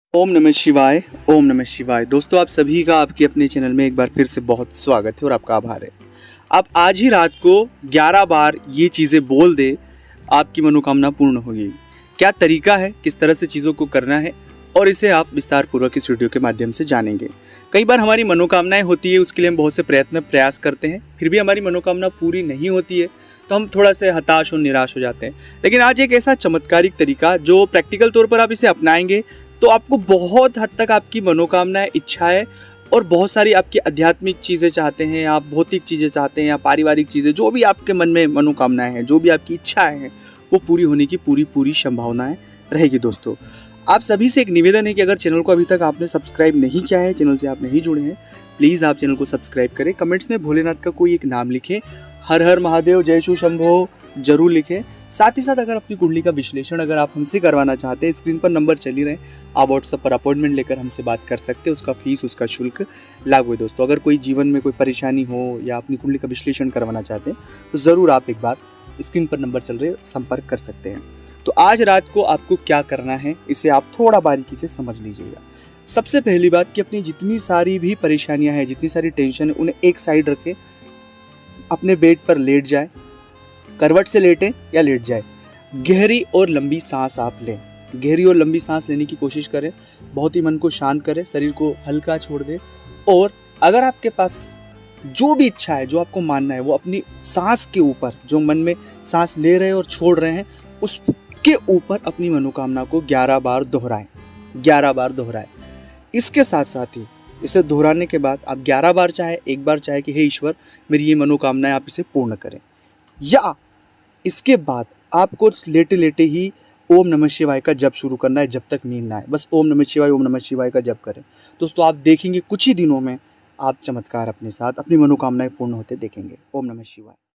ओम नमः शिवाय। ओम नमः शिवाय। दोस्तों, आप सभी का आपके अपने चैनल में एक बार फिर से बहुत स्वागत है और आपका आभार है। आप आज ही रात को 11 बार ये चीज़ें बोल दे, आपकी मनोकामना पूर्ण होगी। क्या तरीका है, किस तरह से चीज़ों को करना है, और इसे आप विस्तार पूर्वक इस वीडियो के माध्यम से जानेंगे। कई बार हमारी मनोकामनाएं होती है, उसके लिए हम बहुत से प्रयास करते हैं, फिर भी हमारी मनोकामना पूरी नहीं होती है तो हम थोड़ा से हताश और निराश हो जाते हैं। लेकिन आज एक ऐसा चमत्कारिक तरीका जो प्रैक्टिकल तौर पर आप इसे अपनाएंगे तो आपको बहुत हद तक आपकी मनोकामनाएं, इच्छाएं और बहुत सारी आपकी आध्यात्मिक चीज़ें चाहते हैं, आप भौतिक चीज़ें चाहते हैं या पारिवारिक चीज़ें, जो भी आपके मन में मनोकामनाएं हैं, जो भी आपकी इच्छाएं हैं, वो पूरी होने की पूरी संभावनाएं रहेगी। दोस्तों, आप सभी से एक निवेदन है कि अगर चैनल को अभी तक आपने सब्सक्राइब नहीं किया है, चैनल से आप नहीं जुड़े हैं, प्लीज़ आप चैनल को सब्सक्राइब करें। कमेंट्स में भोलेनाथ का कोई एक नाम लिखें, हर हर महादेव, जय शिव शंभो जरूर लिखें। साथ ही साथ अगर अपनी कुंडली का विश्लेषण अगर आप हमसे करवाना चाहते हैं, स्क्रीन पर नंबर चल ही रहे, आप व्हाट्सएप पर अपॉइंटमेंट लेकर हमसे बात कर सकते हैं। उसका फीस, उसका शुल्क लागू है। दोस्तों, अगर कोई जीवन में कोई परेशानी हो या अपनी कुंडली का विश्लेषण करवाना चाहते हैं तो ज़रूर आप एक बार स्क्रीन पर नंबर चल रहे संपर्क कर सकते हैं। तो आज रात को आपको क्या करना है, इसे आप थोड़ा बारीकी से समझ लीजिएगा। सबसे पहली बात कि अपनी जितनी सारी भी परेशानियाँ हैं, जितनी सारी टेंशन है, उन्हें एक साइड रखें। अपने बेड पर लेट जाए, करवट से लेटें या लेट जाए। गहरी और लंबी सांस आप लें। गहरी और लंबी सांस लेने की कोशिश करें। बहुत ही मन को शांत करें, शरीर को हल्का छोड़ दें। और अगर आपके पास जो भी इच्छा है, जो आपको मानना है, वो अपनी सांस के ऊपर, जो मन में सांस ले रहे हैं और छोड़ रहे हैं, उसके ऊपर अपनी मनोकामना को 11 बार दोहराएं। 11 बार दोहराएं। इसके साथ साथ ही इसे दोहराने के बाद आप 11 बार चाहे, एक बार चाहे कि हे ईश्वर, मेरी ये मनोकामना है, आप इसे पूर्ण करें। या इसके बाद आपको लेटे लेटे ही ओम नमः शिवाय का जप शुरू करना है, जब तक नींद ना आए। बस ओम नमः शिवाय का जप करें। दोस्तों, आप देखेंगे कुछ ही दिनों में आप चमत्कार अपने साथ, अपनी मनोकामनाएं पूर्ण होते देखेंगे। ओम नमः शिवाय।